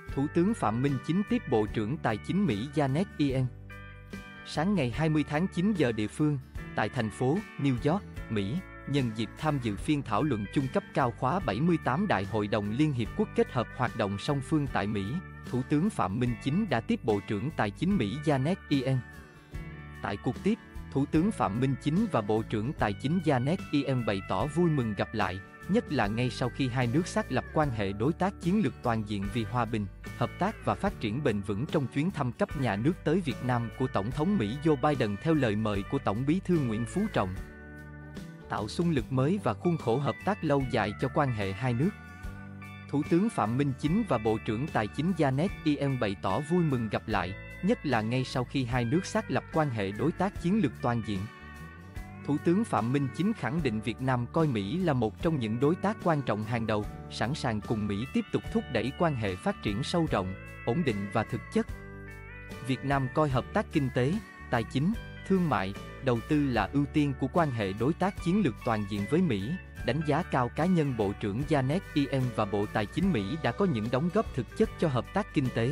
Thủ tướng Phạm Minh Chính tiếp Bộ trưởng Tài chính Mỹ Janet Yellen. Sáng ngày 20 tháng 9 giờ địa phương, tại thành phố New York, Mỹ, nhân dịp tham dự phiên thảo luận chung cấp cao khóa 78 Đại hội đồng Liên Hiệp Quốc kết hợp hoạt động song phương tại Mỹ, Thủ tướng Phạm Minh Chính đã tiếp Bộ trưởng Tài chính Mỹ Janet Yellen. Tại cuộc tiếp, Thủ tướng Phạm Minh Chính và Bộ trưởng Tài chính Janet Yellen bày tỏ vui mừng gặp lại, nhất là ngay sau khi hai nước xác lập quan hệ đối tác chiến lược toàn diện vì hòa bình, hợp tác và phát triển bền vững trong chuyến thăm cấp nhà nước tới Việt Nam của Tổng thống Mỹ Joe Biden theo lời mời của Tổng bí thư Nguyễn Phú Trọng. Tạo xung lực mới và khuôn khổ hợp tác lâu dài cho quan hệ hai nước. Thủ tướng Phạm Minh Chính và Bộ trưởng Tài chính Janet Yellen bày tỏ vui mừng gặp lại, nhất là ngay sau khi hai nước xác lập quan hệ đối tác chiến lược toàn diện. Thủ tướng Phạm Minh Chính khẳng định Việt Nam coi Mỹ là một trong những đối tác quan trọng hàng đầu, sẵn sàng cùng Mỹ tiếp tục thúc đẩy quan hệ phát triển sâu rộng, ổn định và thực chất. Việt Nam coi hợp tác kinh tế, tài chính, thương mại, đầu tư là ưu tiên của quan hệ đối tác chiến lược toàn diện với Mỹ, đánh giá cao cá nhân Bộ trưởng Janet Yellen và Bộ Tài chính Mỹ đã có những đóng góp thực chất cho hợp tác kinh tế.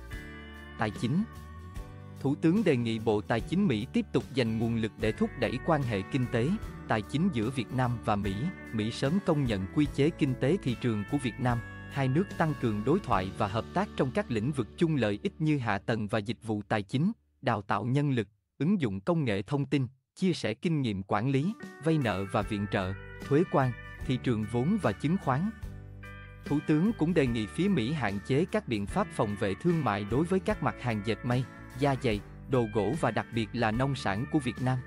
Tài chính. Thủ tướng đề nghị Bộ Tài chính Mỹ tiếp tục dành nguồn lực để thúc đẩy quan hệ kinh tế, tài chính giữa Việt Nam và Mỹ. Mỹ sớm công nhận quy chế kinh tế thị trường của Việt Nam, hai nước tăng cường đối thoại và hợp tác trong các lĩnh vực chung lợi ích như hạ tầng và dịch vụ tài chính, đào tạo nhân lực, ứng dụng công nghệ thông tin, chia sẻ kinh nghiệm quản lý, vay nợ và viện trợ, thuế quan, thị trường vốn và chứng khoán. Thủ tướng cũng đề nghị phía Mỹ hạn chế các biện pháp phòng vệ thương mại đối với các mặt hàng dệt may, da giày, đồ gỗ và đặc biệt là nông sản của Việt Nam.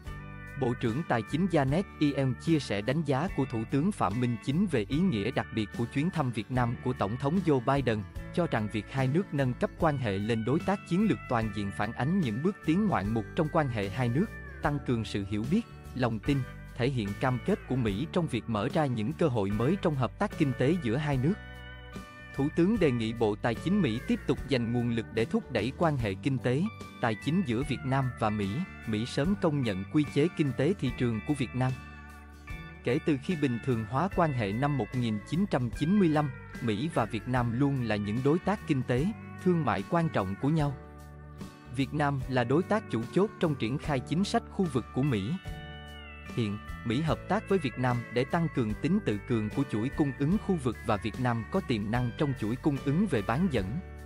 Bộ trưởng Tài chính Janet Yellen chia sẻ đánh giá của Thủ tướng Phạm Minh Chính về ý nghĩa đặc biệt của chuyến thăm Việt Nam của Tổng thống Joe Biden, cho rằng việc hai nước nâng cấp quan hệ lên đối tác chiến lược toàn diện phản ánh những bước tiến ngoạn mục trong quan hệ hai nước, tăng cường sự hiểu biết, lòng tin, thể hiện cam kết của Mỹ trong việc mở ra những cơ hội mới trong hợp tác kinh tế giữa hai nước. Thủ tướng đề nghị Bộ Tài chính Mỹ tiếp tục dành nguồn lực để thúc đẩy quan hệ kinh tế, tài chính giữa Việt Nam và Mỹ. Mỹ sớm công nhận quy chế kinh tế thị trường của Việt Nam. Kể từ khi bình thường hóa quan hệ năm 1995, Mỹ và Việt Nam luôn là những đối tác kinh tế, thương mại quan trọng của nhau. Việt Nam là đối tác chủ chốt trong triển khai chính sách khu vực của Mỹ. Hiện, Mỹ hợp tác với Việt Nam để tăng cường tính tự cường của chuỗi cung ứng khu vực và Việt Nam có tiềm năng trong chuỗi cung ứng về bán dẫn.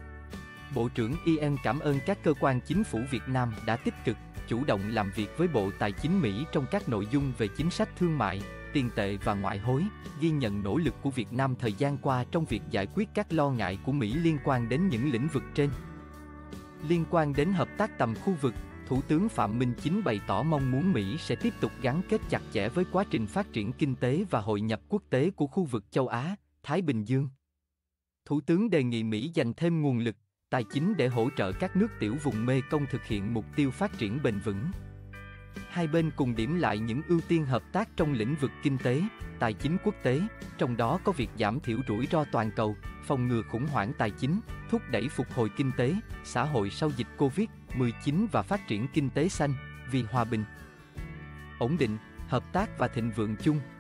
Bộ trưởng Yellen cảm ơn các cơ quan chính phủ Việt Nam đã tích cực, chủ động làm việc với Bộ Tài chính Mỹ trong các nội dung về chính sách thương mại, tiền tệ và ngoại hối, ghi nhận nỗ lực của Việt Nam thời gian qua trong việc giải quyết các lo ngại của Mỹ liên quan đến những lĩnh vực trên. Liên quan đến hợp tác tầm khu vực, Thủ tướng Phạm Minh Chính bày tỏ mong muốn Mỹ sẽ tiếp tục gắn kết chặt chẽ với quá trình phát triển kinh tế và hội nhập quốc tế của khu vực châu Á, Thái Bình Dương. Thủ tướng đề nghị Mỹ dành thêm nguồn lực, tài chính để hỗ trợ các nước tiểu vùng Mê Công thực hiện mục tiêu phát triển bền vững. Hai bên cùng điểm lại những ưu tiên hợp tác trong lĩnh vực kinh tế, tài chính quốc tế, trong đó có việc giảm thiểu rủi ro toàn cầu, phòng ngừa khủng hoảng tài chính, thúc đẩy phục hồi kinh tế, xã hội sau dịch Covid-19 và phát triển kinh tế xanh, vì hòa bình, ổn định, hợp tác và thịnh vượng chung.